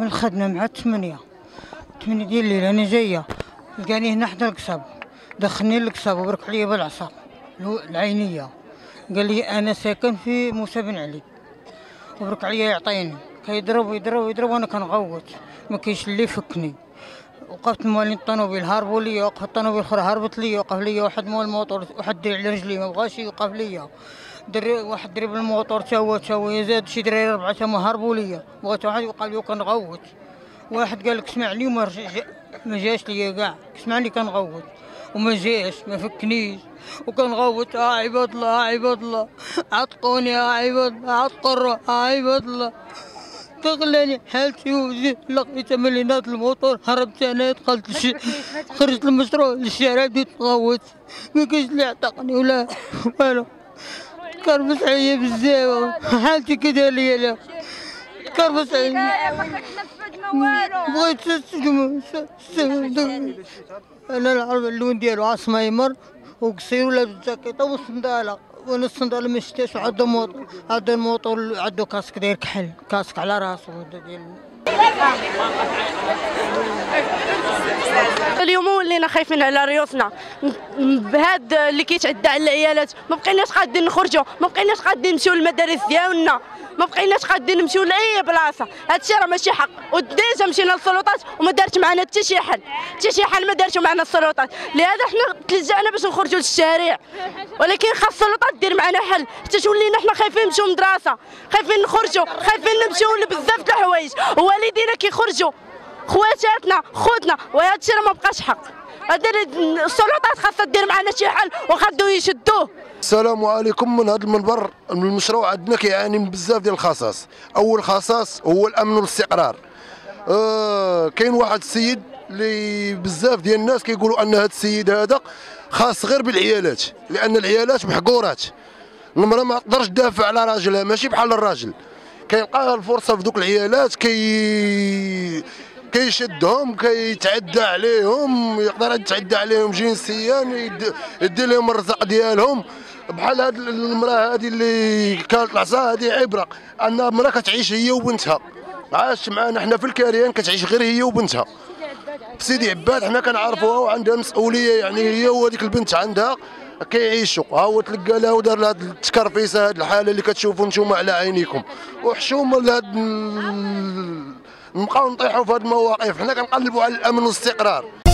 الخدمة مع 8 ديال الليل. أنا جاية لقاني هنا حدا القصب، دخلني للقصب وبرك عليا بالعصا العينية. قال لي أنا ساكن في موسى بن علي، وبرك عليا يعطيني، كيضرب ويضرب وأنا كنغوت، ما كاينش اللي يفكني. وقفت موالين الطوموبيل هاربوا ليا، وقفت الطوموبيل الاخرى هربت ليا، وقف ليا واحد مول الموطور، واحد دري على رجلي ما بغاش يوقف ليا، واحد دري بالموطور تا هو زاد شي دراري 4 تما هربوا ليا، بغيت واحد يوقف لي وكنغوت. واحد قال لك اسمعني ما جاش ليا كاع، اسمعني كنغوت وما جاش ما فكنيش وكنغوت. عباد الله عباد الله عتقوني، عباد الله عتقوا الروح، عباد الله تغلاني حالتي وزيد. لقيت ملينات الموتور هربت انا، دخلت خرجت المشروع للشارع بديت نغوت، ما كاينش اللي عتقني ولا والو. كربس عليا بزاف حالتي كدا ليا، لا كربس عليا بغيت انا نعرف اللون ديالو عاصمة يمر وقصير ولا بالجاكيطه والصنداله، وانا الصنداله ما شفتهاش. عاد الموطور عندو كاسك داير كحل، كاسك على راسو ديال. اليوم ولينا خايفين على ريوسنا بهاد اللي كيتعدى على العيالات، ما بقيناش قادين نخرجوا، ما بقيناش قادين نمشيو للمدارس ديالنا، ما بقيناش قادين نمشيو لاي بلاصه. هادشي راه ماشي حق، وديجا مشينا للسلطات وما دارت معنا حتى شي حل، حتى شي حل ما دارتو معنا السلطات. لهذا حنا تلجأنا باش نخرجوا للشارع، ولكن خاص السلطات دير معنا حل، حتى ولينا حنا خايفين نمشيو للمدرسه، خايفين نخرجوا، خايفين نمشيو لبزاف د الحوايج، ووالدينا كيخرجوا، خواتاتنا خوتنا، وهذا الشيء راه ما بقاش حق. السلطات خاصها دير معنا شي حل وخدوا يشدوه. السلام عليكم. من هذا المنبر المشروع عندنا كيعاني من بزاف ديال الخصاص. اول خصاص هو الامن والاستقرار. كاين واحد السيد اللي بزاف ديال الناس كيقولوا ان هذا السيد هذا خاص غير بالعيالات، لان العيالات محقورات. المراه ما تقدرش تدافع على راجلها، ماشي بحال الراجل. كيلقى الفرصه في دوك العيالات كيشدهم، كيتعدى عليهم، يقدر يتعدى عليهم جنسيا، يدي لهم الرزق ديالهم. بحال هاد المراه هذه اللي كانت العصا، هذه عبره ان مراه كتعيش هي وبنتها، عاشت معنا حنا في الكريان، كتعيش غير هي وبنتها في سيدي عباد. حنا كنعرفوها وعندها مسؤوليه، يعني هي وهذيك البنت عندها كيعيشوا. ها هو تلقى لها ودار لها التكرفيسه، هذه الحاله اللي كتشوفوا نتوما على عينيكم، وحشومه لهاد نبقاو نطيحوا في هذه المواقف. حنا كنقلبوا على الامن والاستقرار.